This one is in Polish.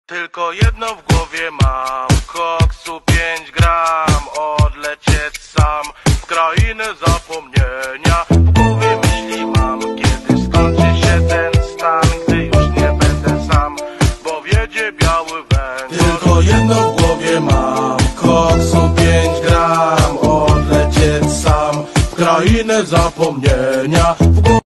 Tylko jedno w głowie mam, koksu 5 gram, odlecieć sam w krainę zapomnienia. W głowie myśli mam, kiedy skończy się ten stan, gdy już nie będę sam, bo wiedzie biały węgiel. Tylko jedno w głowie mam, koksu 5 gram, odlecieć sam w krainę zapomnienia.